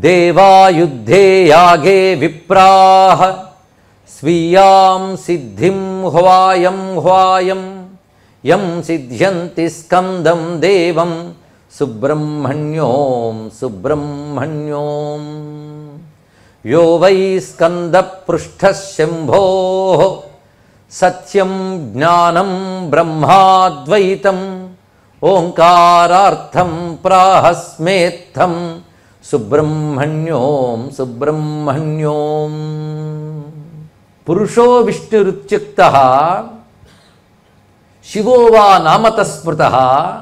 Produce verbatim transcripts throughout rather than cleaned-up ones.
దేవాయుద్ధే యాగే విప్రాహ స్వీయాం సిద్ధిం హ్వాయం హ్వాయం యం సిద్ధ్యంతి స్కందం దేవం సుబ్రహ్మణ్యోం సుబ్రహ్మణ్యోం యో వై స్కందపృష్ఠః శంభోః సత్యం జ్ఞానం బ్రహ్మాద్వైతం ఓంకారార్థం ప్రాహస్మేత్థం సుబ్రహ్మణ్యోం సుబ్రహ్మణ్యోం. పురుషో విష్ణురుత్యుక్తః శివో వా నామతః స్మృతః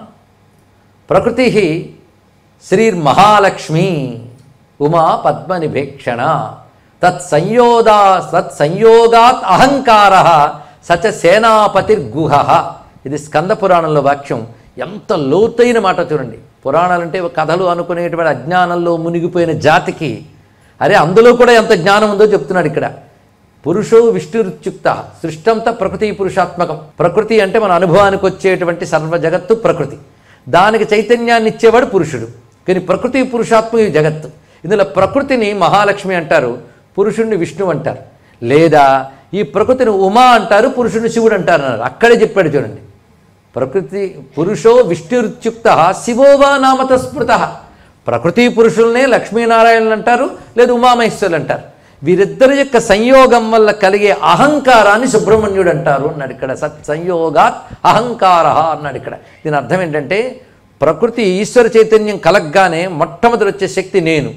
ప్రకృతి శ్రీర్మహాలక్ష్మీ ఉమా పద్మనిభేక్షణ తత్సంయోగా తత్సంయోగాత్ అహంకారః సచ సేనాపతిర్గుహః. ఇది స్కంద పురాణంలో వాక్యం. ఎంత లోతైన మాట చూడండి. పురాణాలంటే కథలు అనుకునేటువంటి అజ్ఞానంలో మునిగిపోయిన జాతికి అరే అందులో కూడా ఎంత జ్ఞానం ఉందో చెప్తున్నాడు ఇక్కడ. పురుషో విష్ణురుత్యుక్త. సృష్టి అంతా ప్రకృతి పురుషాత్మకం. ప్రకృతి అంటే మన అనుభవానికి వచ్చేటువంటి సర్వ జగత్తు ప్రకృతి. దానికి చైతన్యాన్ని ఇచ్చేవాడు పురుషుడు. కానీ ప్రకృతి పురుషాత్మక జగత్తు. ఇందులో ప్రకృతిని మహాలక్ష్మి అంటారు, పురుషుణ్ణి విష్ణువు అంటారు. లేదా ఈ ప్రకృతిని ఉమా అంటారు, పురుషుడిని శివుడు అంటారు అన్నారు. అక్కడే చెప్పాడు చూడండి. ప్రకృతి పురుషో విష్ణురుత్యుక్త శివో వా నామత స్మృత. ప్రకృతి పురుషుల్నే లక్ష్మీనారాయణులు అంటారు, లేదా ఉమామహేశ్వరులు అంటారు. వీరిద్దరి యొక్క సంయోగం వల్ల కలిగే అహంకారాన్ని సుబ్రహ్మణ్యుడు అంటారు అన్నాడు ఇక్కడ. సత్ సంయోగాత్ అహంకార అన్నాడు ఇక్కడ. దీని అర్థం ఏంటంటే ప్రకృతి ఈశ్వర చైతన్యం కలగ్గానే మొట్టమొదటి వచ్చే శక్తి నేను.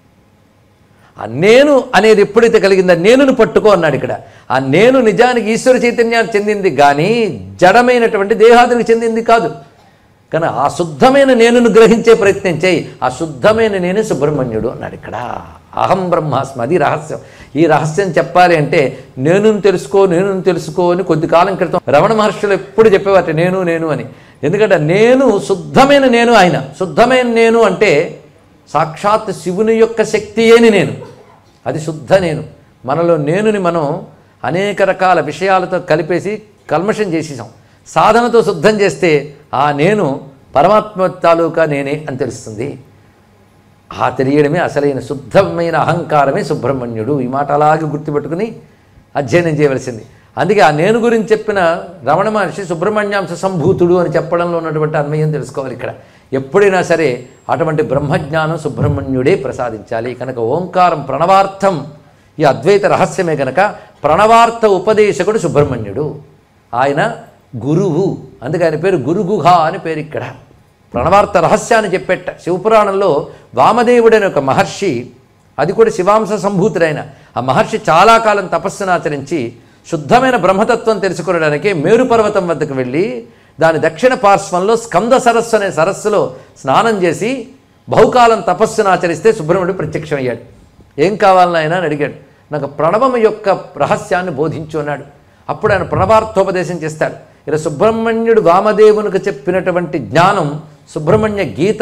ఆ నేను అనేది ఎప్పుడైతే కలిగిందో నేనును పట్టుకో అన్నాడు ఇక్కడ. ఆ నేను నిజానికి ఈశ్వర చైతన్యానికి చెందింది కానీ జడమైనటువంటి దేహాదునికి చెందింది కాదు. కానీ ఆ శుద్ధమైన నేనును గ్రహించే ప్రయత్నం చేయి. ఆ శుద్ధమైన నేనే సుబ్రహ్మణ్యుడు అన్నాడు ఇక్కడ. అహం బ్రహ్మాస్మి. అది రహస్యం. ఈ రహస్యం చెప్పాలి అంటే నేను తెలుసుకో నేను తెలుసుకో అని కొద్ది కాలం క్రితం రమణ మహర్షులు ఎప్పుడు చెప్పేవారు నేను నేను అని. ఎందుకంటే నేను శుద్ధమైన నేను. ఆయన శుద్ధమైన నేను అంటే సాక్షాత్ శివుని యొక్క శక్తి అని నేను. అది శుద్ధ నేను. మనలో నేనుని మనం అనేక రకాల విషయాలతో కలిపేసి కల్మషం చేసేసాం. సాధనతో శుద్ధం చేస్తే ఆ నేను పరమాత్మ తాలూకా నేనే అని తెలుస్తుంది. ఆ తెలియడమే అసలైన శుద్ధమైన అహంకారమే సుబ్రహ్మణ్యుడు. ఈ మాట అలాగే గుర్తుపెట్టుకుని అధ్యయనం చేయవలసింది. అందుకే ఆ నేను గురించి చెప్పిన రమణ మహర్షి సుబ్రహ్మణ్యాంశ సంభూతుడు అని చెప్పడంలో ఉన్నటువంటి అన్వయం తెలుసుకోవాలి ఇక్కడ. ఎప్పుడైనా సరే అటువంటి బ్రహ్మజ్ఞానం సుబ్రహ్మణ్యుడే ప్రసాదించాలి. కనుక ఓంకారం ప్రణవార్థం ఈ అద్వైత రహస్యమే కనుక ప్రణవార్థ ఉపదేశకుడు సుబ్రహ్మణ్యుడు. ఆయన గురువు. అందుకే ఆయన పేరు గురుగుహ అని పేరు ఇక్కడ. ప్రణవార్థ రహస్యాన్ని చెప్పేట శివపురాణంలో వామదేవుడైన ఒక మహర్షి, అది కూడా శివాంశ సంభూతుడైన ఆ మహర్షి చాలా కాలం తపస్సును ఆచరించి శుద్ధమైన బ్రహ్మతత్వం తెలుసుకోవడానికి మేరు పర్వతం వద్దకు వెళ్ళి దాని దక్షిణ పార్శ్వంలో స్కంద సరస్సు అనే సరస్సులో స్నానం చేసి బహుకాలం తపస్సును ఆచరిస్తే సుబ్రహ్మణ్యుడు ప్రత్యక్షమయ్యాడు. ఏం కావాలని ఆయన అని అడిగాడు. నాకు ప్రణవం యొక్క రహస్యాన్ని బోధించు అన్నాడు. అప్పుడు ఆయన ప్రణవార్థోపదేశం చేస్తాడు. ఇలా సుబ్రహ్మణ్యుడు వామదేవునికి చెప్పినటువంటి జ్ఞానం సుబ్రహ్మణ్య గీత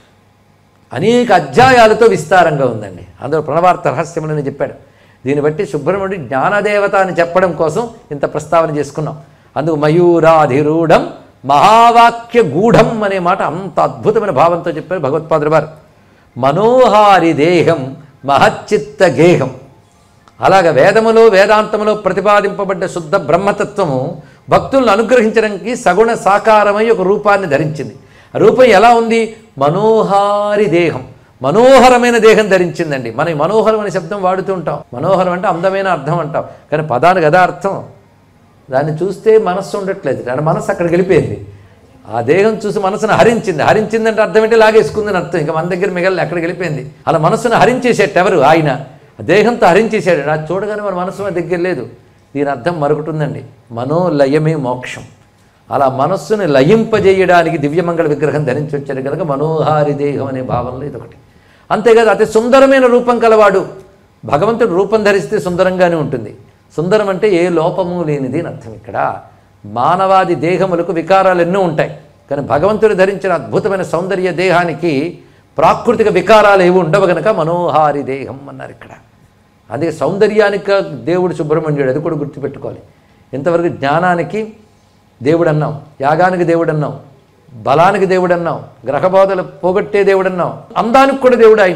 అనేక అధ్యాయాలతో విస్తారంగా ఉందండి. అందులో ప్రణవార్థ రహస్యములని చెప్పాడు. దీన్ని బట్టి సుబ్రహ్మణ్యుడు జ్ఞానదేవత అని చెప్పడం కోసం ఇంత ప్రస్తావన చేసుకున్నాం. అందుకు మయూరాధిరూఢం మహావాక్య గూఢం అనే మాట అంత అద్భుతమైన భావంతో చెప్పారు భగవత్పాదులు వారు. మనోహారి దేహం మహచ్చిత్త గేహం. అలాగ వేదములో వేదాంతములో ప్రతిపాదింపబడ్డ శుద్ధ బ్రహ్మతత్వము భక్తులను అనుగ్రహించడానికి సగుణ సాకారమై ఒక రూపాన్ని ధరించింది. ఆ రూపం ఎలా ఉంది? మనోహారి దేహం. మనోహరమైన దేహం ధరించిందండి. మనం మనోహరం అనే శబ్దం వాడుతూ ఉంటాం. మనోహరం అంటే అందమైన అర్థం అంటాం. కానీ పదానికి అదా అర్థం. దాన్ని చూస్తే మనస్సు ఉండట్లేదు. దాని మనస్సు అక్కడికి వెళ్ళిపోయింది. ఆ దేహం చూసి మనసును హరించింది. హరించిందంటే అర్థం ఏంటి? లాగేసుకుందని అర్థం. ఇంకా మన దగ్గర మిగలి అక్కడికి వెళ్ళిపోయింది. అలా మనస్సును హరించేసేట ఎవరు? ఆయన దేహంతో హరించేసాడు. నాకు చూడగానే మన మనసు మన దగ్గర లేదు. దీని అర్థం మరొకటి ఉందండి. మనోలయమే మోక్షం. అలా మనస్సుని లయింపజేయడానికి దివ్యమంగళ విగ్రహం ధరించి వచ్చాడు కనుక మనోహారి దేహం అనే భావనలో ఇదొకటి. అంతేకాదు అతి సుందరమైన రూపం కలవాడు. భగవంతుడు రూపం ధరిస్తే సుందరంగానే ఉంటుంది. సుందరం అంటే ఏ లోపము లేనిది అని అర్థం. ఇక్కడ మానవాది దేహములకు వికారాలు ఎన్నో ఉంటాయి. కానీ భగవంతుడు ధరించిన అద్భుతమైన సౌందర్య దేహానికి ప్రాకృతిక వికారాలు ఏవి ఉండవు కనుక మనోహారి దేహం అన్నారు ఇక్కడ. అదే సౌందర్యానికి దేవుడు సుబ్రహ్మణ్యుడు. అది కూడా గుర్తుపెట్టుకోవాలి. ఇంతవరకు జ్ఞానానికి దేవుడు అన్నాం, యాగానికి దేవుడు అన్నాం, బలానికి దేవుడు అన్నాం, గ్రహబోధలు పోగొట్టే దేవుడు అన్నాం, అందానికి కూడా దేవుడు ఆయనే.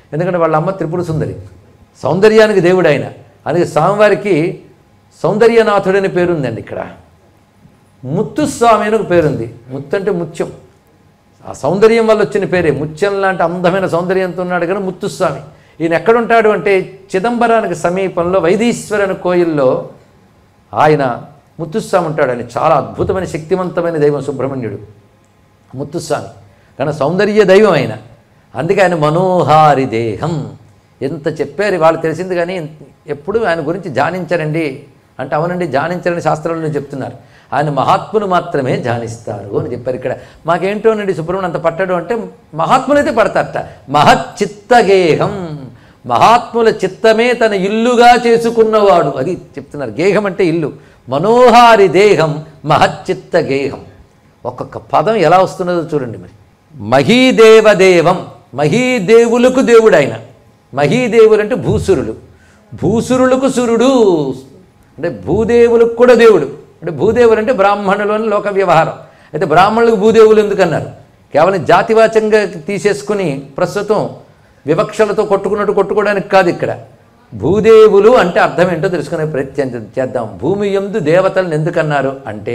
ఎందుకంటే వాళ్ళ అమ్మ త్రిపుర సుందరి, సౌందర్యానికి దేవుడు ఆయన. అందుకే స్వామివారికి సౌందర్యనాథుడని పేరుందండి. ఇక్కడ ముత్తుస్వామి అని ఒక పేరుంది. ముత్తు అంటే ముత్యం, ఆ సౌందర్యం వల్ల వచ్చిన పేరే. ముత్యం లాంటి అందమైన సౌందర్యంతో ఉన్నాడు కానీ ముత్తుస్వామి. ఈయన ఎక్కడుంటాడు అంటే చిదంబరానికి సమీపంలో వైదీశ్వరని కోయిల్లో ఆయన ముత్తుస్వామి ఉంటాడు. ఆయన చాలా అద్భుతమైన శక్తివంతమైన దైవం సుబ్రహ్మణ్యుడు ముత్తుస్వామి, కానీ సౌందర్య దైవం ఆయన. అందుకే ఆయన మనోహారి దేహం. ఎంత చెప్పారు వాళ్ళు తెలిసింది, కానీ ఎప్పుడు ఆయన గురించి ధ్యానించరండి అంటే అవునండి ధ్యానించరని శాస్త్రంలో చెప్తున్నారు. ఆయన మహాత్ములు మాత్రమే ధ్యానిస్తారు అని చెప్పారు. ఇక్కడ మాకేంటోనండి సుబ్రహ్మణ్యం అంత పట్టడు అంటే మహాత్ములైతే పడతారట. మహచ్చిత్తగేహం, మహాత్ముల చిత్తమే తన ఇల్లుగా చేసుకున్నవాడు, అది చెప్తున్నారు. గేహం అంటే ఇల్లు. మనోహారి దేహం మహచ్చిత్త గేహం. ఒక్కొక్క పదం ఎలా వస్తున్నదో చూడండి. మరి మహీదేవదేవం, మహీదేవులకు దేవుడు ఆయన. మహీదేవులు అంటే భూసురులు, భూసురులకు సురుడు అంటే భూదేవులకు కూడా దేవుడు. అంటే భూదేవులు అంటే బ్రాహ్మణులని లోక వ్యవహారం. అయితే బ్రాహ్మణులకు భూదేవులు ఎందుకన్నారు? కేవలం జాతివాచంగా తీసేసుకుని ప్రస్తుతం వివక్షలతో కొట్టుకున్నట్టు కొట్టుకోవడానికి కాదు. ఇక్కడ భూదేవులు అంటే అర్థం ఏంటో తెలుసుకునే ప్రయత్నం చేద్దాం. భూమి యందు దేవతలను ఎందుకన్నారు అంటే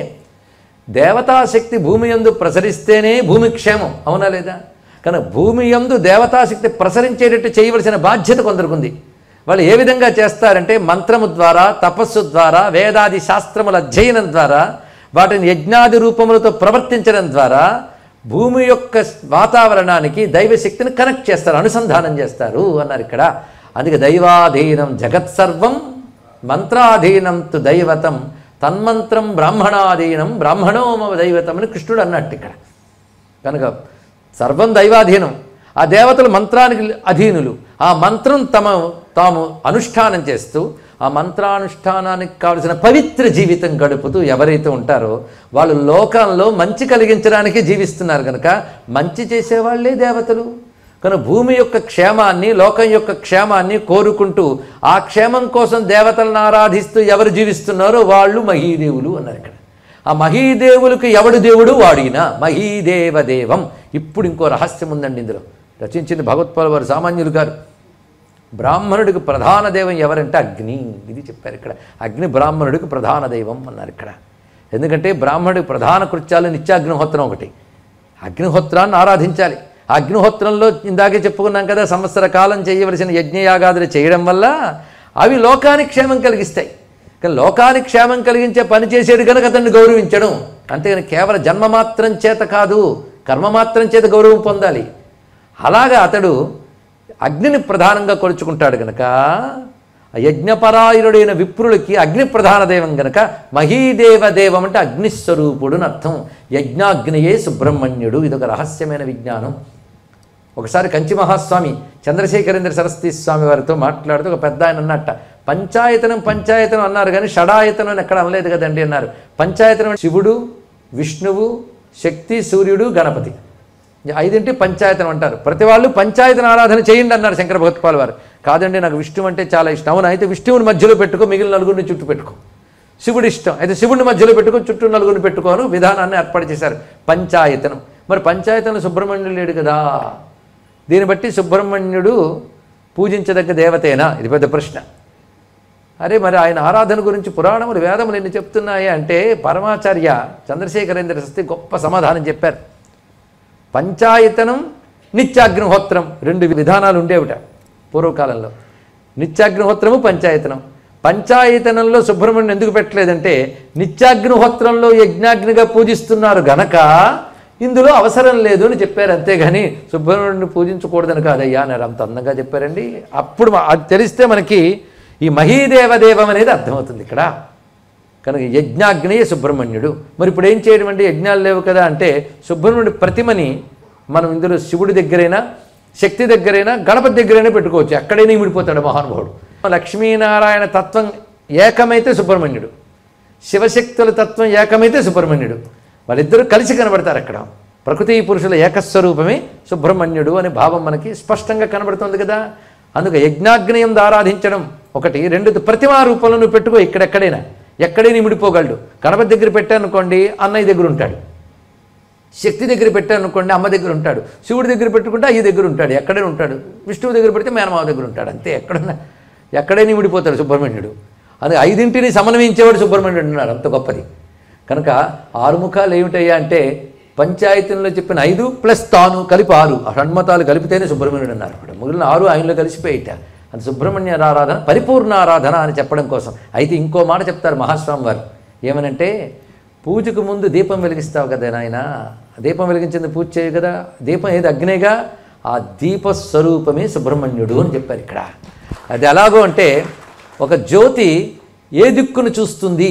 దేవతాశక్తి భూమి యందు ప్రసరిస్తేనే భూమి క్షేమం, అవునా లేదా? కానీ భూమి యందు దేవతాశక్తి ప్రసరించేటట్టు చేయవలసిన బాధ్యత కొందరుకుంది. వాళ్ళు ఏ విధంగా చేస్తారంటే మంత్రము ద్వారా, తపస్సు ద్వారా, వేదాది శాస్త్రముల అధ్యయనం ద్వారా, వాటిని యజ్ఞాది రూపములతో ప్రవర్తించడం ద్వారా భూమి యొక్క వాతావరణానికి దైవశక్తిని కనెక్ట్ చేస్తారు, అనుసంధానం చేస్తారు అన్నారు ఇక్కడ. అందుకే దైవాధీనం జగత్సర్వం మంత్రాధీనం తు దైవతం తన్మంత్రం బ్రాహ్మణాధీనం బ్రాహ్మణోమ దైవతం అని కృష్ణుడు అన్నట్టు ఇక్కడ. కనుక సర్వం దైవాధీనం. ఆ దేవతలు మంత్రానికి అధీనులు. ఆ మంత్రం తమ తాము అనుష్ఠానం చేస్తూ ఆ మంత్రానుష్ఠానానికి కావలసిన పవిత్ర జీవితం గడుపుతూ ఎవరైతే ఉంటారో వాళ్ళు లోకంలో మంచి కలిగించడానికి జీవిస్తున్నారు. కనుక మంచి చేసేవాళ్ళే దేవతలు. కనుక భూమి యొక్క క్షేమాన్ని, లోకం యొక్క క్షేమాన్ని కోరుకుంటూ ఆ క్షేమం కోసం దేవతలను ఆరాధిస్తూ ఎవరు జీవిస్తున్నారో వాళ్ళు మహీదేవులు అన్నారు ఇక్కడ. ఆ మహీదేవులకు ఎవడు దేవుడు? వాడినా మహీదేవదేవం. ఇప్పుడు ఇంకో రహస్యం ఉందండి ఇందులో. రచించింది భగవత్పాల్ వారు, సామాన్యులు గారు. బ్రాహ్మణుడికి ప్రధాన దైవం ఎవరంటే అగ్ని. ఇది చెప్పారు ఇక్కడ. అగ్ని బ్రాహ్మణుడికి ప్రధాన దైవం అన్నారు ఇక్కడ. ఎందుకంటే బ్రాహ్మణుడికి ప్రధాన కృత్యాలు నిత్యాగ్నిహోత్రం ఒకటి. అగ్నిహోత్రాన్ని ఆరాధించాలి. అగ్నిహోత్రంలో ఇందాకే చెప్పుకున్నాం కదా, సంవత్సర కాలం చేయవలసిన యజ్ఞయాగాదులు చేయడం వల్ల అవి లోకానికి క్షేమం కలిగిస్తాయి. కానీ లోకానికి క్షేమం కలిగించే పని చేసేడు కనుక అతన్ని గౌరవించడం. అంతేగాని కేవలం జన్మమాత్రం చేత కాదు, కర్మమాత్రం చేత గౌరవం పొందాలి. అలాగా అతడు అగ్నిని ప్రధానంగా కొలుచుకుంటాడు కనుక యజ్ఞపరాయుడైన విప్రులకి అగ్ని ప్రధాన దైవం కనుక మహీదేవదేవం అంటే అగ్నిస్వరూపుడు అని అర్థం. యజ్ఞాగ్నియే సుబ్రహ్మణ్యుడు. ఇదొక రహస్యమైన విజ్ఞానం. ఒకసారి కంచి మహాస్వామి చంద్రశేఖరేంద్ర సరస్వతి స్వామి వారితో మాట్లాడుతూ ఒక పెద్ద ఆయన అన్నట్ట, పంచాయతనం పంచాయతనం అన్నారు కానీ షడాయతనం అని ఎక్కడ అనలేదు కదండి అన్నారు. పంచాయతనం శివుడు, విష్ణువు, శక్తి, సూర్యుడు, గణపతి, ఐదింటి పంచాయతనం అంటారు. ప్రతి వాళ్ళు పంచాయతన ఆరాధన చేయండి అన్నారు శంకర భగవత్పాల్ వారు. కాదండి నాకు విష్ణువు అంటే చాలా ఇష్టం. అవును, అయితే విష్ణువుని మధ్యలో పెట్టుకో, మిగిలిన నలుగురిని చుట్టూ పెట్టుకో. శివుడు ఇష్టం, అయితే శివుడిని మధ్యలో పెట్టుకో, చుట్టూ నలుగురిని పెట్టుకోను విధానాన్ని ఏర్పాటు చేశారు పంచాయతనం. మరి పంచాయతనం సుబ్రహ్మణ్యుడు లేడు కదా. దీన్ని బట్టి సుబ్రహ్మణ్యుడు పూజించదగ్గ దేవతేనా? ఇది పెద్ద ప్రశ్న. అరే మరి ఆయన ఆరాధన గురించి పురాణములు వేదములు ఎన్ని చెప్తున్నాయి అంటే పరమాచార్య చంద్రశేఖరేంద్ర సరస్వతి గొప్ప సమాధానం చెప్పారు. పంచాయతనం, నిత్యాగ్నిహోత్రం రెండు విధానాలు ఉండేవిట పూర్వకాలంలో. నిత్యాగ్నిహోత్రము, పంచాయతనం. పంచాయతనంలో సుబ్రహ్మణ్యం ఎందుకు పెట్టలేదంటే నిత్యాగ్నిహోత్రంలో యజ్ఞాగ్నిగా పూజిస్తున్నారు గనక ఇందులో అవసరం లేదు అని చెప్పారు. అంతేగాని సుబ్రహ్మణ్యుడిని పూజించకూడదని కాదయ్యా అన్నారు. అంత అందంగా చెప్పారండి. అప్పుడు అది తెలిస్తే మనకి ఈ మహీదేవదేవం అనేది అర్థమవుతుంది ఇక్కడ. కనుక యజ్ఞాగ్నియే సుబ్రహ్మణ్యుడు. మరి ఇప్పుడు ఏం చేయడం అంటే యజ్ఞాలు లేవు కదా అంటే సుబ్రహ్మణ్యుడి ప్రతిమని మనం ఇందులో శివుడి దగ్గరైనా, శక్తి దగ్గరైనా, గణపతి దగ్గరైనా పెట్టుకోవచ్చు. ఎక్కడైనా ఇమిడిపోతాడు మహానుభావుడు. లక్ష్మీనారాయణ తత్వం ఏకమైతే సుబ్రహ్మణ్యుడు, శివశక్తుల తత్వం ఏకమైతే సుబ్రహ్మణ్యుడు. వాళ్ళిద్దరూ కలిసి కనబడతారు అక్కడ. ప్రకృతి పురుషుల ఏకస్వరూపమే సుబ్రహ్మణ్యుడు అనే భావం మనకి స్పష్టంగా కనబడుతుంది కదా. అందుకే యజ్ఞాగ్నియం ఆరాధించడం ఒకటి. రెండు, ప్రతిమా రూపంలో నువ్వు పెట్టుకో. ఇక్కడెక్కడైనా ఎక్కడైనా ఇమిడిపోగలడు. గణపతి దగ్గర పెట్టానుకోండి అన్నయ్య దగ్గర ఉంటాడు, శక్తి దగ్గర పెట్టాను అనుకోండి అమ్మ దగ్గర ఉంటాడు, శివుడి దగ్గర పెట్టుకుంటే అయ్య దగ్గర ఉంటాడు, ఎక్కడైనా ఉంటాడు. విష్ణువు దగ్గర పెడితే మేనమావ దగ్గర ఉంటాడు, అంతే. ఎక్కడైనా ఎక్కడైనా విడిపోతాడు సుబ్రహ్మణ్యుడు. అది ఐదింటిని సమన్వయించేవాడు సుబ్రహ్మణ్యుడు ఉన్నాడు, అంత గొప్పది. కనుక ఆరు ముఖాలు ఏమిటయ్యా అంటే పంచాయతీలో చెప్పిన ఐదు ప్లస్ తాను కలిపి ఆరు, ఆ షణ్మతాలు కలిపితేనే సుబ్రహ్మణ్యుడు అన్నారు. అక్కడ మిగిలిన ఆరు ఆయనలో కలిసిపోయిట. అది సుబ్రహ్మణ్య ఆరాధన పరిపూర్ణ ఆరాధన అని చెప్పడం కోసం. అయితే ఇంకో మాట చెప్తారు మహాస్వామి వారు, ఏమనంటే పూజకు ముందు దీపం వెలిగిస్తావు కదా నాయన, దీపం వెలిగించింది పూజ చేయు కదా, దీపం ఏది అగ్నేగా, ఆ దీపస్వరూపమే సుబ్రహ్మణ్యుడు అని చెప్పారు ఇక్కడ. అది ఎలాగో అంటే ఒక జ్యోతి ఏ దిక్కును చూస్తుంది,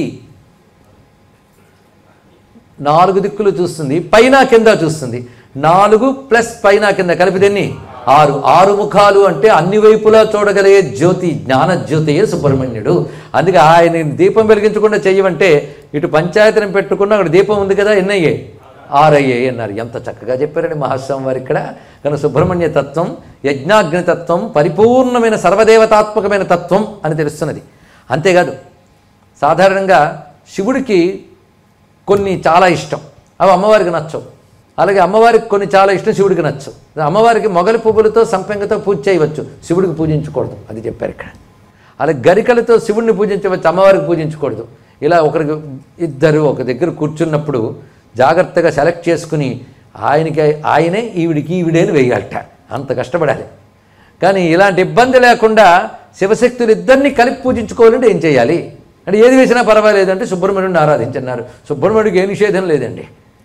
నాలుగు దిక్కులు చూస్తుంది, పైన కింద చూస్తుంది. నాలుగు ప్లస్ పైన కింద కలిపిదెన్ని ఆరు. ఆరు ముఖాలు అంటే అన్ని వైపులా చూడగలిగే జ్యోతి, జ్ఞాన జ్యోతియే సుబ్రహ్మణ్యుడు. అందుకే ఆయన దీపం వెలిగించకుండా చెయ్యమంటే ఇటు పంచాయతీని పెట్టుకున్న అక్కడ దీపం ఉంది కదా, ఎన్నయ్యాయి ఆరయ్యాయి అన్నారు. ఎంత చక్కగా చెప్పారండి మహాస్వామి వారు ఇక్కడ. కనుక సుబ్రహ్మణ్య తత్వం, యజ్ఞాగ్ని తత్వం, పరిపూర్ణమైన సర్వదేవతాత్మకమైన తత్వం అని తెలుస్తున్నది. అంతేకాదు సాధారణంగా శివుడికి కొన్ని చాలా ఇష్టం, అవి అమ్మవారికి నచ్చవు. అలాగే అమ్మవారికి కొన్ని చాలా ఇష్టం, శివుడికి నచ్చవు. అమ్మవారికి మొగలి పువ్వులతో సంపెంగతో పూజ చేయవచ్చు, శివుడికి పూజించకూడదు, అది చెప్పారు ఇక్కడ. అలాగే గరికలతో శివుడిని పూజించవచ్చు, అమ్మవారికి పూజించకూడదు. ఇలా ఒకరికి ఇద్దరు ఒక దగ్గర కూర్చున్నప్పుడు జాగ్రత్తగా సెలెక్ట్ చేసుకుని ఆయనకి ఆయనే ఈవిడికి ఈవిడేని వేయాలట, అంత కష్టపడాలి. కానీ ఇలాంటి ఇబ్బంది లేకుండా శివశక్తులు ఇద్దరిని కలిపి పూజించుకోవాలంటే ఏం చేయాలి అంటే ఏది వేసినా పర్వాలేదంటే సుబ్రహ్మణ్యుడిని ఆరాధించన్నారు. సుబ్రహ్మణ్యుడికి ఏ నిషేధం లేదండి,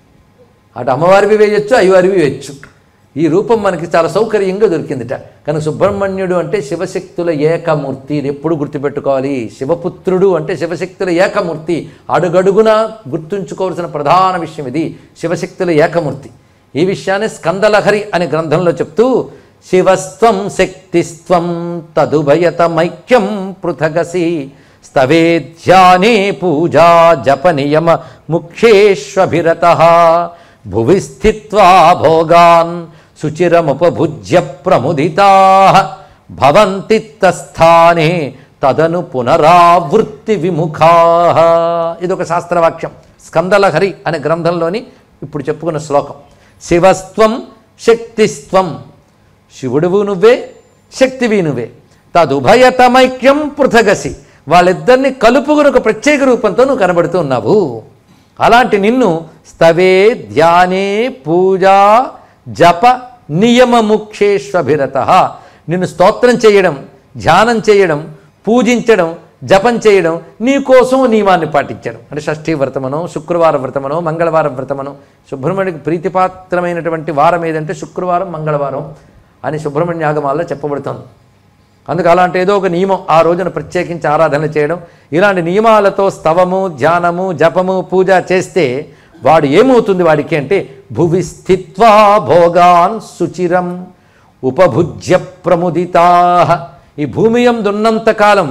అటు అమ్మవారివి వేయచ్చు, అయ్యవారివి వేయచ్చు. ఈ రూపం మనకి చాలా సౌకర్యంగా దొరికిందిట. కనుక సుబ్రహ్మణ్యుడు అంటే శివశక్తుల ఏకమూర్తి, ఇది ఎప్పుడు గుర్తుపెట్టుకోవాలి. శివపుత్రుడు అంటే శివశక్తుల ఏకమూర్తి, అడుగడుగున గుర్తుంచుకోవాల్సిన ప్రధాన విషయం ఇది, శివశక్తుల ఏకమూర్తి. ఈ విషయాన్ని స్కందలహరి అనే గ్రంథంలో చెప్తూ శివస్త్వం శక్తిస్త్వం తదుభయతమైక్యం పృథగసి స్తవే ధ్యానే పూజా జప నియమ ముఖ్యేష్వభిరతః భువి స్థిత్వా భోగాన్ శుచిరముపభుజ్య ప్రముదితాః భవంతి తస్థానే తదను పునరావృత్తి విముఖాః. ఇదొక శాస్త్రవాక్యం, స్కందలహరి అనే గ్రంథంలోని ఇప్పుడు చెప్పుకున్న శ్లోకం. శివస్త్వం శక్తిస్త్వం, శివుడువు నువ్వే, శక్తివి నువ్వే. తదుభయతమైక్యం పృథగసి, వాళ్ళిద్దరిని కలుపుకుని ఒక ప్రత్యేక రూపంతో నువ్వు కనబడుతూ ఉన్నావు. అలాంటి నిన్ను స్తవే ధ్యానే పూజా జప నియమ ముఖ్యేష్వభిరత, నిన్ను స్తోత్రం చేయడం, ధ్యానం చేయడం, పూజించడం, జపం చేయడం, నీ కోసం నియమాన్ని పాటించడం. అంటే షష్ఠీ వ్రతమనో, శుక్రవార వ్రతమనో, మంగళవారం వ్రతమనో. సుబ్రహ్మణ్యుడికి ప్రీతిపాత్రమైనటువంటి వారం ఏదంటే శుక్రవారం, మంగళవారం అని సుబ్రహ్మణ్య ఆగమాల్లో చెప్పబడుతుంది. అందుకు అలాంటి ఏదో ఒక నియమం ఆ రోజున ప్రత్యేకించి ఆరాధన చేయడం, ఇలాంటి నియమాలతో స్తవము, ధ్యానము, జపము, పూజ చేస్తే వాడు ఏమవుతుంది వాడికి అంటే భువి స్థిత్వా భోగాన్ శుచిరం ఉపభుజ్య ప్రముదితాః, ఈ భూమి యందున్నంతకాలం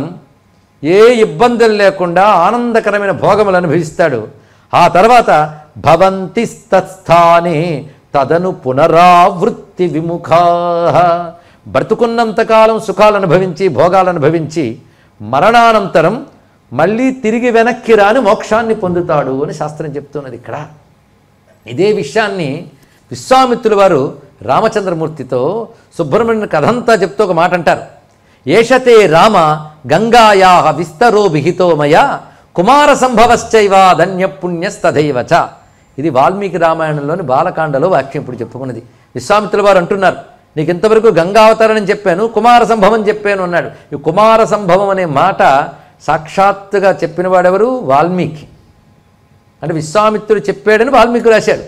ఏ ఇబ్బందులు లేకుండా ఆనందకరమైన భోగములు అనుభవిస్తాడు. ఆ తర్వాత భవంతి తత్స్థానే తదను పునరావృత్తి విముఖాః, బ్రతుకున్నంతకాలం సుఖాలు అనుభవించి భోగాలు అనుభవించి మరణానంతరం మళ్ళీ తిరిగి వెనక్కి రాని మోక్షాన్ని పొందుతాడు అని శాస్త్రం చెప్తున్నది ఇక్కడ. ఇదే విషయాన్ని విశ్వామిత్రుల వారు రామచంద్రమూర్తితో సుబ్రహ్మణ్యుని కథంతా చెప్తూ ఒక మాట అంటారు. ఏషతే రామ గంగాయా విస్తరో విహితో మయా కుమార సంభవశ్చైవ ధన్యపుణ్యస్తథైవచ. ఇది వాల్మీకి రామాయణంలోని బాలకాండలో వాక్యం ఇప్పుడు చెప్పుకున్నది. విశ్వామిత్రుల వారు అంటున్నారు, నీకు ఇంతవరకు గంగావతరణం చెప్పాను, కుమార సంభవం చెప్పాను అన్నాడు. ఈ కుమార సంభవం అనే మాట సాక్షాత్తుగా చెప్పిన వాడెవరు? వాల్మీకి. అంటే విశ్వామిత్రుడు చెప్పాడని వాల్మీకి రాశాడు.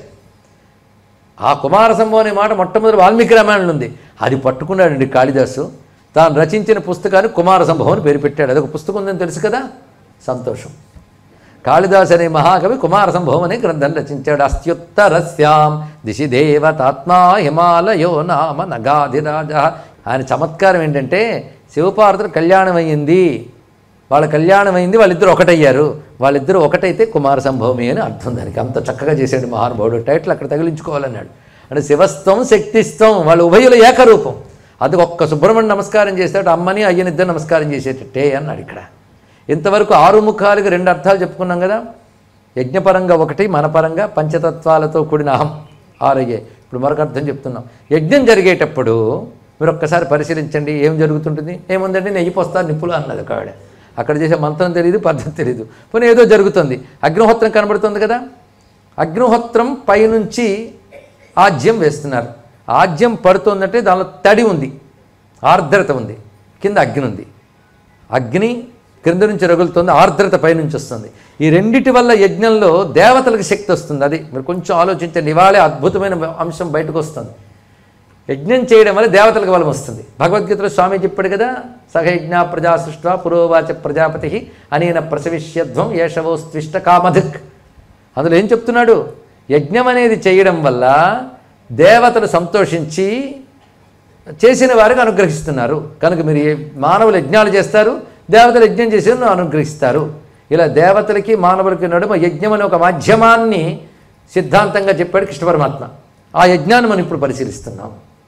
ఆ కుమార సంభవం అనే మాట మొట్టమొదటి వాల్మీకి రామాయణంలో ఉంది. అది పట్టుకున్నాడండి కాళిదాసు, తాను రచించిన పుస్తకాన్ని కుమార సంభవం అని పేరు పెట్టాడు. అదొక పుస్తకం ఉందని తెలుసు కదా, సంతోషం. కాళిదాసు అనే మహాకవి కుమార సంభవం అనే గ్రంథం రచించాడు. అస్త్యుత్తరస్యాం దిశి దేవతాత్మా హిమాలయో నామ నగాధిరాజ. ఆయన చమత్కారం ఏంటంటే శివపార్వతులు కళ్యాణం అయ్యింది, వాళ్ళ కళ్యాణం అయింది, వాళ్ళిద్దరు ఒకటయ్యారు, వాళ్ళిద్దరూ ఒకటైతే కుమార సంభవమే అని అర్థం. దానికి అంత చక్కగా చేశాడు మహానుభావుడు. టైటిల్ అక్కడ తగిలించుకోవాలన్నాడు. అంటే శివస్తం శక్తిస్తం, వాళ్ళ ఉభయుల ఏకరూపం. అది ఒక్క సుబ్రహ్మణ్య నమస్కారం చేసేట అమ్మని అయ్యనిద్దరు నమస్కారం చేసేటట్టే అన్నాడు ఇక్కడ. ఇంతవరకు ఆరు ముఖాలుగా రెండు అర్థాలు చెప్పుకున్నాం కదా, యజ్ఞపరంగా ఒకటి, మనపరంగా పంచతత్వాలతో కూడిన అహం ఆరు అయ్యాయి. ఇప్పుడు మరొక అర్థం చెప్తున్నాం. యజ్ఞం జరిగేటప్పుడు మీరు ఒక్కసారి పరిశీలించండి, ఏం జరుగుతుంటుంది. ఏముందండి, నెయ్యి పోస్తారు నిప్పులు అన్నది ఒక ఆవిడ. అక్కడ చేసే మంత్రం తెలియదు, పద్ధతి తెలియదు, పోనీ ఏదో జరుగుతుంది. అగ్నిహోత్రం కనబడుతుంది కదా, అగ్నిహోత్రం పైనుంచి ఆజ్యం వేస్తున్నారు. ఆజ్యం పడుతుందంటే దానిలో తడి ఉంది, ఆర్ద్రత ఉంది, కింద అగ్ని ఉంది. అగ్ని క్రింద నుంచి రగులుతుంది, ఆర్ద్రత పైనుంచి వస్తుంది. ఈ రెండిటి వల్ల యజ్ఞంలో దేవతలకు శక్తి వస్తుంది. అది మీరు కొంచెం ఆలోచించండి. ఇవాళే అద్భుతమైన అంశం బయటకు వస్తుంది. యజ్ఞం చేయడం వల్ల దేవతలకు బలం వస్తుంది. భగవద్గీతలో స్వామి చెప్పాడు కదా, సహయజ్ఞ ప్రజా సృష్ట పురోవాచ ప్రజాపతి అనేన ప్రసవిష్యధ్వం ఏషవోస్త్విష్ట కామధక్. అందులో ఏం చెప్తున్నాడు, యజ్ఞం అనేది చేయడం వల్ల దేవతలు సంతోషించి చేసిన వారికి అనుగ్రహిస్తున్నారు. కనుక మీరు మానవులు యజ్ఞాలు చేస్తారు, దేవతలు యజ్ఞం చేసి అనుగ్రహిస్తారు. ఇలా దేవతలకి మానవులకి నడుమ యజ్ఞం అనే ఒక మాధ్యమాన్ని సిద్ధాంతంగా చెప్పాడు కృష్ణ పరమాత్మ. ఆ యజ్ఞాన్ని మనం ఇప్పుడు పరిశీలిస్తున్నాం.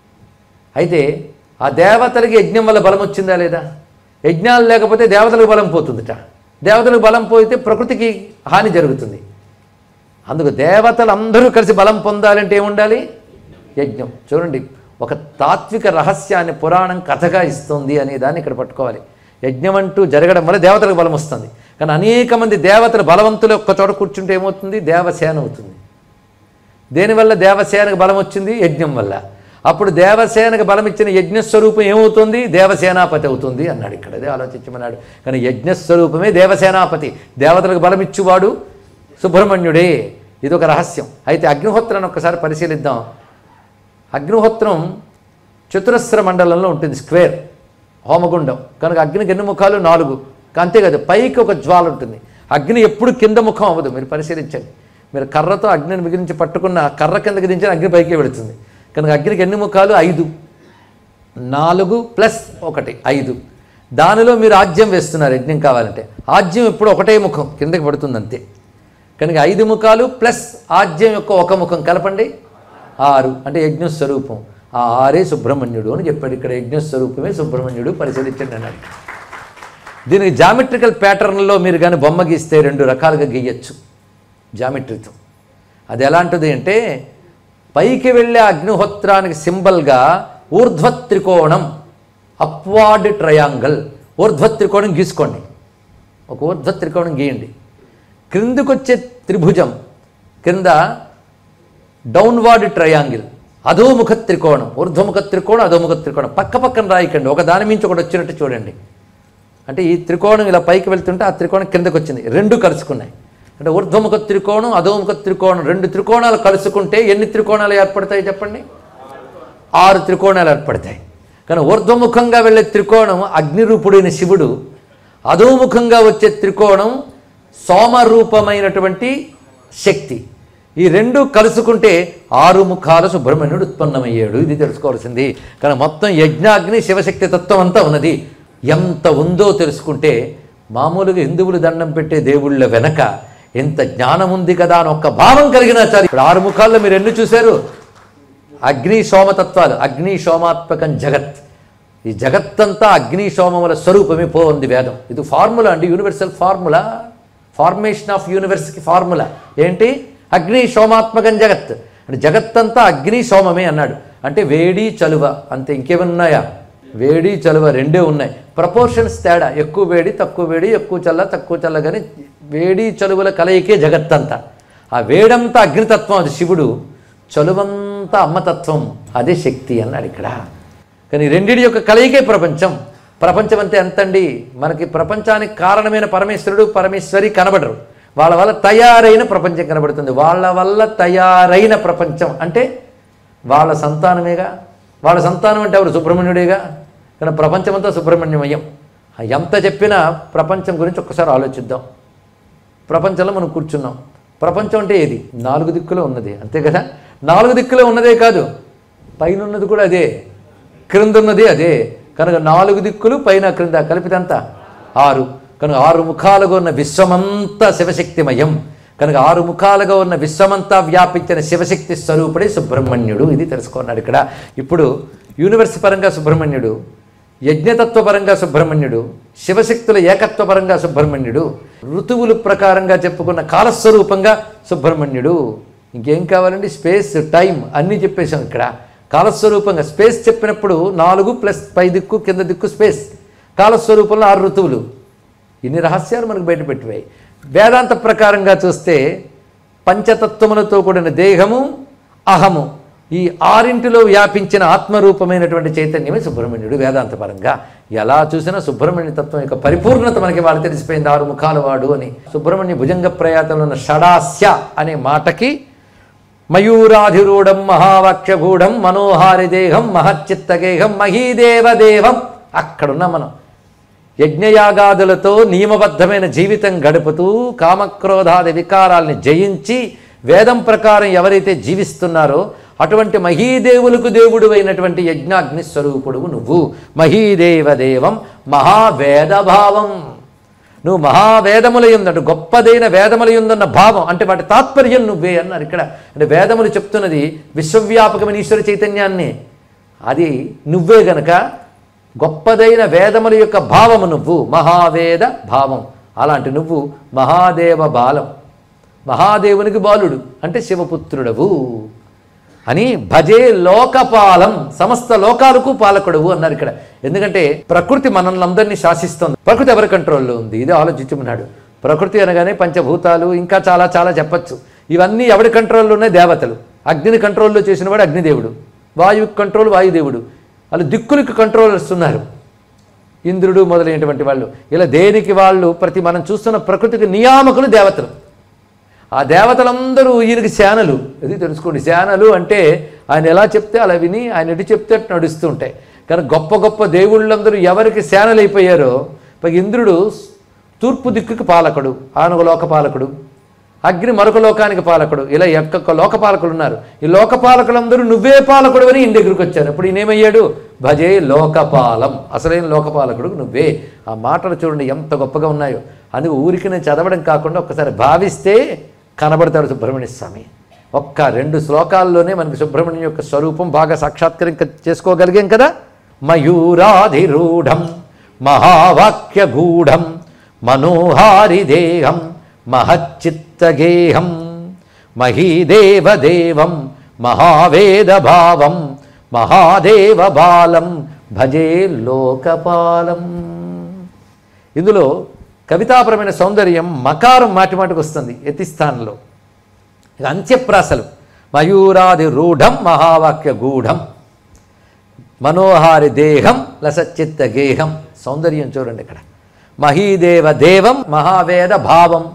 అయితే ఆ దేవతలకి యజ్ఞం వల్ల బలం వచ్చిందా లేదా? యజ్ఞాలు లేకపోతే దేవతలకు బలం పోతుందిట. దేవతలకు బలం పోతే ప్రకృతికి హాని జరుగుతుంది. అందుకు దేవతలు అందరూ కలిసి బలం పొందాలంటే ఏముండాలి? యజ్ఞం. చూడండి, ఒక తాత్విక రహస్యాన్ని పురాణం కథగా ఇస్తుంది అనే దాన్ని ఇక్కడ పట్టుకోవాలి. యజ్ఞం అంటూ జరగడం వల్ల దేవతలకు బలం వస్తుంది. కానీ అనేక మంది దేవతలు బలవంతులు ఒక్క చోట కూర్చుంటే ఏమవుతుంది? దేవసేన అవుతుంది. దేనివల్ల దేవసేనకు బలం వచ్చింది? యజ్ఞం వల్ల. అప్పుడు దేవసేనకు బలం ఇచ్చిన యజ్ఞస్వరూపం ఏమవుతుంది? దేవసేనాపతి అవుతుంది అన్నాడు. ఇక్కడ అదే ఆలోచించమన్నాడు. కానీ యజ్ఞస్వరూపమే దేవసేనాపతి, దేవతలకు బలం ఇచ్చువాడు సుబ్రహ్మణ్యుడే. ఇది ఒక రహస్యం. అయితే అగ్నిహోత్రాన్ని ఒక్కసారి పరిశీలిద్దాం. అగ్నిహోత్రం చతురస్ర మండలంలో ఉంటుంది, స్క్వేర్ హోమగుండం. కనుక అగ్నికి ఎన్ని ముఖాలు? నాలుగు. అంతేకాదు, పైకి ఒక జ్వాల ఉంటుంది. అగ్ని ఎప్పుడు కింద ముఖం అవ్వదు. మీరు పరిశీలించండి. మీరు కర్రతో అగ్నిని మిగిలించి పట్టుకున్న కర్ర కిందకి దించిన అగ్ని పైకి వెళుతుంది. కనుక అగ్నికి ఎన్ని ముఖాలు? ఐదు. నాలుగు ప్లస్ ఒకటి ఐదు. దానిలో మీరు ఆజ్యం వేస్తున్నారు యజ్ఞం కావాలంటే. ఆజ్యం ఎప్పుడు ఒకటే ముఖం కిందకి పడుతుంది అంతే. కనుక ఐదు ముఖాలు ప్లస్ ఆజ్యం యొక్క ఒక ముఖం కలపండి, ఆరు. అంటే యజ్ఞస్వరూపం. ఆ ఆరే సుబ్రహ్మణ్యుడు అని చెప్పాడు. ఇక్కడ యజ్ఞస్వరూపమే సుబ్రహ్మణ్యుడు. పరిశీలించండి అన్నాడు. దీనికి జామెట్రికల్ ప్యాటర్న్లో మీరు కానీ బొమ్మ గీస్తే రెండు రకాలుగా గీయచ్చు జామెట్రీతో. అది ఎలాంటిది అంటే, పైకి వెళ్ళే అగ్నిహోత్రానికి సింబల్గా ఊర్ధ్వ త్రికోణం, అప్వార్డ్ ట్రయాంగిల్, ఊర్ధ్వ త్రికోణం గీసుకోండి. ఒక ఊర్ధ్వ త్రికోణం గీయండి. క్రిందికి వచ్చే త్రిభుజం కింద డౌన్వార్డ్ ట్రయాంగిల్, అధోముఖ త్రికోణం, ఊర్ధ్వముఖ త్రికోణం, అధోముఖ త్రికోణం. పక్క పక్కన రాయకండి, ఒక దాని మించి ఒకటి వచ్చినట్టు చూడండి. అంటే ఈ త్రికోణం ఇలా పైకి వెళ్తుంటే ఆ త్రికోణం కిందకు వచ్చింది, రెండు కలుసుకున్నాయి. అంటే ఊర్ధ్వముఖ త్రికోణం, అధోముఖ త్రికోణం, రెండు త్రికోణాలు కలుసుకుంటే ఎన్ని త్రికోణాలు ఏర్పడతాయి చెప్పండి? ఆరు త్రికోణాలు ఏర్పడతాయి. కానీ ఊర్ధ్వముఖంగా వెళ్ళే త్రికోణం అగ్నిరూపుడైన శివుడు, అధోముఖంగా వచ్చే త్రికోణం సోమరూపమైనటువంటి శక్తి. ఈ రెండు కలుసుకుంటే ఆరు ముఖాల సుబ్రహ్మణ్యుడు ఉత్పన్నమయ్యాడు. ఇది తెలుసుకోవాల్సింది. కానీ మొత్తం యజ్ఞాగ్ని శివశక్తి తత్వం అంతా ఉన్నది. ఎంత ఉందో తెలుసుకుంటే మామూలుగా హిందువులు దండం పెట్టే దేవుళ్ళ వెనక ఎంత జ్ఞానం ఉంది కదా అని ఒక్క భావం కలిగినా చాలు. ఇప్పుడు ఆరు ముఖాల్లో మీరు ఎన్ని చూశారు? అగ్ని సోమతత్వాలు. అగ్ని సోమాత్మకం జగత్. ఈ జగత్తంతా అగ్ని సోమముల స్వరూపమే పోంది వేదం. ఇది ఫార్ములా అండి, యూనివర్సల్ ఫార్ములా. ఫార్మేషన్ ఆఫ్ యూనివర్స్కి ఫార్ములా ఏంటి? అగ్ని సోమాత్మకం జగత్. అంటే జగత్తంతా అగ్ని సోమమే అన్నాడు. అంటే వేడి చలువ అంతే, ఇంకేమన్నాయా? వేడి చలువ రెండే ఉన్నాయి. ప్రపోర్షన్స్ తేడా, ఎక్కువ వేడి తక్కువ వేడి, ఎక్కువ చల్ల తక్కువ చల్ల, కానీ వేడి చలువల కలయికే జగత్తంతా. ఆ వేడంతా అగ్నితత్వం, అది శివుడు. చలువంతా అమ్మతత్వం, అదే శక్తి అన్నాడు ఇక్కడ. కానీ రెండిటి యొక్క కలయికే ప్రపంచం. ప్రపంచం అంతే ఎంతండి? మనకి ప్రపంచానికి కారణమైన పరమేశ్వరుడు పరమేశ్వరి కనబడరు. వాళ్ళ వల్ల తయారైన ప్రపంచం కనబడుతుంది. వాళ్ళ వల్ల తయారైన ప్రపంచం అంటే వాళ్ళ సంతానమేగా. వాళ్ళ సంతానం అంటే ఎవరు? సుబ్రహ్మణ్యుడేగా. కానీ ప్రపంచమంతా సుబ్రహ్మణ్యమయం. ఎంత చెప్పినా ప్రపంచం గురించి ఒక్కసారి ఆలోచిద్దాం. ప్రపంచంలో మనం కూర్చున్నాం. ప్రపంచం అంటే ఏది? నాలుగు దిక్కులో ఉన్నది, అంతే కదా. నాలుగు దిక్కులో ఉన్నదే కాదు, పైన ఉన్నది కూడా అదే, క్రింద ఉన్నది అదే. కనుక నాలుగు దిక్కులు పైన క్రింద కలిపితంతా ఆరు. కనుక ఆరు ముఖాలుగా ఉన్న విశ్వమంతా శివశక్తిమయం. కనుక ఆరు ముఖాలుగా ఉన్న విశ్వమంతా వ్యాపించిన శివశక్తి స్వరూపుడే సుబ్రహ్మణ్యుడు. ఇది తెలుసుకున్నాడు ఇక్కడ. ఇప్పుడు యూనివర్స్ పరంగా సుబ్రహ్మణ్యుడు, యజ్ఞతత్వపరంగా సుబ్రహ్మణ్యుడు, శివశక్తుల ఏకత్వపరంగా సుబ్రహ్మణ్యుడు, ఋతువులు ప్రకారంగా చెప్పుకున్న కాలస్వరూపంగా సుబ్రహ్మణ్యుడు. ఇంకేం కావాలండి? స్పేస్, టైం అన్నీ చెప్పేశాం. ఇక్కడ కాలస్వరూపంగా స్పేస్ చెప్పినప్పుడు నాలుగు ప్లస్ పై దిక్కు కింద దిక్కు స్పేస్, కాలస్వరూపంలో ఆరు ఋతువులు, ఇన్ని రహస్యాలు మనకు బయటపెట్టివాయి. వేదాంత ప్రకారంగా చూస్తే పంచతత్వములతో కూడిన దేహము, అహము, ఈ ఆరింటిలో వ్యాపించిన ఆత్మరూపమైనటువంటి చైతన్యమే సుబ్రహ్మణ్యుడు. వేదాంత పరంగా ఎలా చూసినా సుబ్రహ్మణ్య తత్వం యొక్క పరిపూర్ణత మనకి వాళ్ళు తెలిసిపోయింది. ఆరు ముఖాల వాడు అని. సుబ్రహ్మణ్య భుజంగ ప్రయాతంలో ఉన్న షడాస్య అనే మాటకి మయూరాధిరూఢం మహావాక్యగూఢం మనోహారి దేహం మహచ్చిత్తగేహం మహీదేవదేవం, అక్కడున్నాం మనం. యజ్ఞయాగాదులతో నియమబద్ధమైన జీవితం గడుపుతూ కామక్రోధాది వికారాల్ని జయించి వేదం ప్రకారం ఎవరైతే జీవిస్తున్నారో అటువంటి మహీదేవులకు దేవుడు అయినటువంటి యజ్ఞాగ్ని స్వరూపుడువు నువ్వు. మహీదేవదేవం మహావేదభావం, నువ్వు మహావేదములయుందటు గొప్పదైన వేదములయుందన్న భావం అంటే వాటి తాత్పర్యం నువ్వే అన్నారు ఇక్కడ. అంటే వేదములు చెప్తున్నది విశ్వవ్యాపకమైన ఈశ్వర చైతన్యాన్ని, అది నువ్వే గనక గొప్పదైన వేదముల యొక్క భావము నువ్వు, మహావేద భావం. అలాంటి నువ్వు మహాదేవ బాలం, మహాదేవునికి బాలుడు అంటే శివపుత్రుడవు అని. భజే లోకపాలం, సమస్త లోకాలకు పాలకుడవు అన్నారు ఇక్కడ. ఎందుకంటే ప్రకృతి మనల్ని అందరినీ శాసిస్తుంది. ప్రకృతి ఎవరి కంట్రోల్లో ఉంది? ఇది ఆలోచించుకున్నాడు. ప్రకృతి అనగానే పంచభూతాలు ఇంకా చాలా చాలా చెప్పచ్చు. ఇవన్నీ ఎవరి కంట్రోల్లో ఉన్నాయి? దేవతలు. అగ్నిని కంట్రోల్లో చేసినవాడు అగ్నిదేవుడు, వాయువు కంట్రోల్ వాయుదేవుడు, వాళ్ళు దిక్కులకు కంట్రోలర్స్ ఉన్నారు, ఇంద్రుడు మొదలైనటువంటి వాళ్ళు. ఇలా దేనికి వాళ్ళు ప్రతి మనం చూస్తున్న ప్రకృతికి నియామకులు దేవతలు. ఆ దేవతలందరూ ఈయనకి శానలు. అది తెలుసుకోండి. శానలు అంటే ఆయన ఎలా చెప్తే అలా విని ఆయన ఎటు చెప్తే అటు నడుస్తూ ఉంటాయి. కానీ గొప్ప గొప్ప దేవుళ్ళందరూ ఎవరికి శానలు అయిపోయారో, ఇంద్రుడు తూర్పు దిక్కుకి పాలకుడు, ఆయన ఒక లోకపాలకుడు, అగ్ని మరొక లోకానికి పాలకుడు, ఇలా ఒక్కొక్క లోకపాలకులు ఉన్నారు. ఈ లోకపాలకులందరూ నువ్వే పాలకుడు అని ఈయన దగ్గరికి వచ్చారు. ఇప్పుడు ఈయనేమయ్యాడు? భజే లోకపాలం, అసలైన లోకపాలకుడు నువ్వే. ఆ మాటలు చూడండి ఎంత గొప్పగా ఉన్నాయో. అందుకు ఊరికి నేను చదవడం కాకుండా ఒక్కసారి భావిస్తే కనబడతాడు సుబ్రహ్మణ్య స్వామి. ఒక్క రెండు శ్లోకాల్లోనే మనకి సుబ్రహ్మణ్యం యొక్క స్వరూపం బాగా సాక్షాత్కరింక చేసుకోగలిగాం కదా. మయూరాధిరూఢం మహావాక్యగూఢం మనోహారి దేహం మహచ్చిత్తగేహం మహీదేవదేవం మహావేదభావం మహాదేవబాలం భజే లోకపాలం. ఇందులో కవితాపరమైన సౌందర్యం మకారం మాటి మాటికి వస్తుంది యతి స్థానంలో. ఇక అంత్యప్రాసలు మయూరాది రూఢం మహావాక్య గూఢం మనోహారి దేహం లసచిత్త గేహం. సౌందర్యం చూడండి ఇక్కడ. మహీదేవ దేవం మహావేద భావం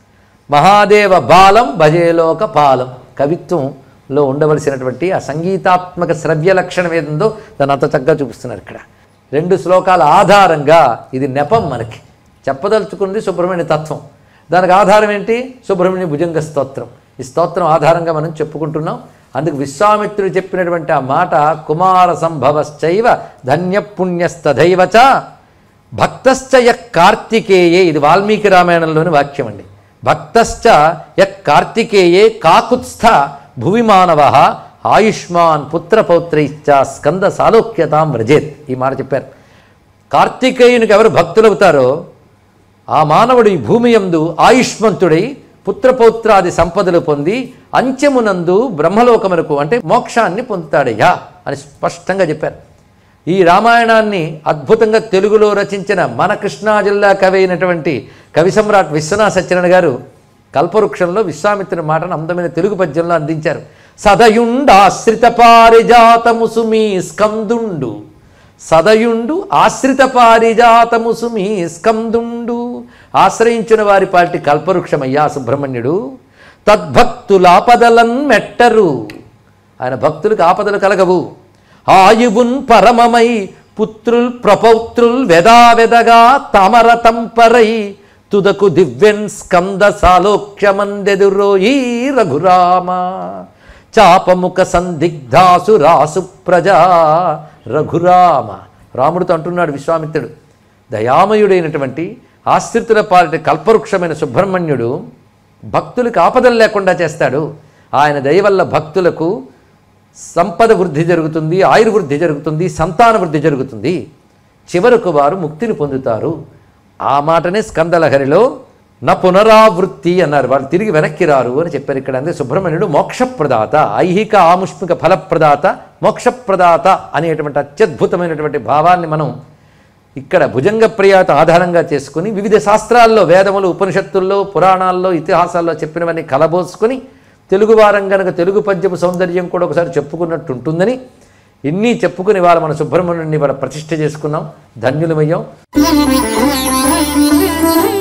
మహాదేవ బాలం భజేలోక పాలం. కవిత్వంలో ఉండవలసినటువంటి ఆ సంగీతాత్మక శ్రవ్య లక్షణం ఏదో దాన్ని అంత చక్కగా చూపిస్తున్నారు ఇక్కడ. రెండు శ్లోకాల ఆధారంగా ఇది నెపం మనకి చెప్పదలుచుకుంది సుబ్రహ్మణ్య తత్వం. దానికి ఆధారం ఏంటి? సుబ్రహ్మణ్య భుజంగ స్తోత్రం. ఈ స్తోత్రం ఆధారంగా మనం చెప్పుకుంటున్నాం. అందుకు విశ్వామిత్రుడు చెప్పినటువంటి ఆ మాట కుమార సంభవశ్చైవ ధన్యపుణ్యస్తథైవచ భక్తశ్చ యః కార్తికేయే. ఇది వాల్మీకి రామాయణంలోని వాక్యం అండి. భక్తశ్చ యః కార్తికేయే కాకుత్స్థ భువి మానవ ఆయుష్మాన్ పుత్రపౌత్రైశ్చ స్కంద సాలోక్యతాం వ్రజేత్. ఈ మాట చెప్పారు. కార్తికేయునికి ఎవరు భక్తులవుతారో ఆ మానవుడు ఈ భూమి యందు ఆయుష్మంతుడై పుత్రపౌత్రాది సంపదలు పొంది అంత్యమునందు బ్రహ్మలోకమునకు అంటే మోక్షాన్ని పొందుతాడయ్యా అని స్పష్టంగా చెప్పారు. ఈ రామాయణాన్ని అద్భుతంగా తెలుగులో రచించిన మన కృష్ణా జిల్లా కవి అయినటువంటి కవి సమ్రాట్ విశ్వనాథ సత్యనారాయణ గారు కల్పవృక్షంలో విశ్వామిత్రుని మాటను అందమైన తెలుగు పద్యంలో అందించారు. సదయుండాశ్రిత పారిజాతము సుమీ స్కందుండు సదయుండు ఆశ్రిత పారిజాతము సుమీ స్కందుండు. ఆశ్రయించిన వారి పాటి కల్పవృక్షమయ్యా సుబ్రహ్మణ్యుడు. తద్భక్తుల ఆపదలన్ మెట్టరు, ఆయన భక్తులకు ఆపదలు కలగవు. ఆయువున్ పరమమై పుత్రుల్ ప్రపౌత్రుల్ వెదావెదగా తమర తంపరై తుదకు దివ్యన్ స్కంద సాలోక్యమందెదురోయి రఘురామ. చాపముఖ సందిగ్ధాసు రాసు ప్రజా రఘురామ. రాముడితో అంటున్నాడు విశ్వామిత్రుడు, దయామయుడైనటువంటి ఆశ్రితుల పాలిట కల్పవృక్షమైన సుబ్రహ్మణ్యుడు భక్తులకు ఆపదలు లేకుండా చేస్తాడు. ఆయన దయ వల్ల భక్తులకు సంపద వృద్ధి జరుగుతుంది, ఆయుర్వృద్ధి జరుగుతుంది, సంతాన వృద్ధి జరుగుతుంది, చివరకు వారు ముక్తిని పొందుతారు. ఆ మాటనే స్కందలహరిలో నా పునరావృత్తి అన్నారు, వాళ్ళు తిరిగి వెనక్కి రారు అని చెప్పారు ఇక్కడ. అంటే సుబ్రహ్మణ్యుడు మోక్షప్రదాత, ఐహిక ఆముష్మిక ఫలప్రదాత, మోక్షప్రదాత అనేటువంటి అత్యద్భుతమైనటువంటి భావాన్ని మనం ఇక్కడ భుజంగ ప్రియాత ఆధారంగా చేసుకుని వివిధ శాస్త్రాల్లో, వేదములు, ఉపనిషత్తుల్లో, పురాణాల్లో, ఇతిహాసాల్లో చెప్పినవన్నీ కలబోసుకొని తెలుగువారం కనుక తెలుగు పద్యపు సౌందర్యం కూడా ఒకసారి చెప్పుకున్నట్టు ఉంటుందని ఇన్ని చెప్పుకుని వాళ్ళ మన సుబ్రహ్మణ్యుడిని వాళ్ళ ప్రతిష్ఠ చేసుకున్నాం, ధన్యులమయ్యాం.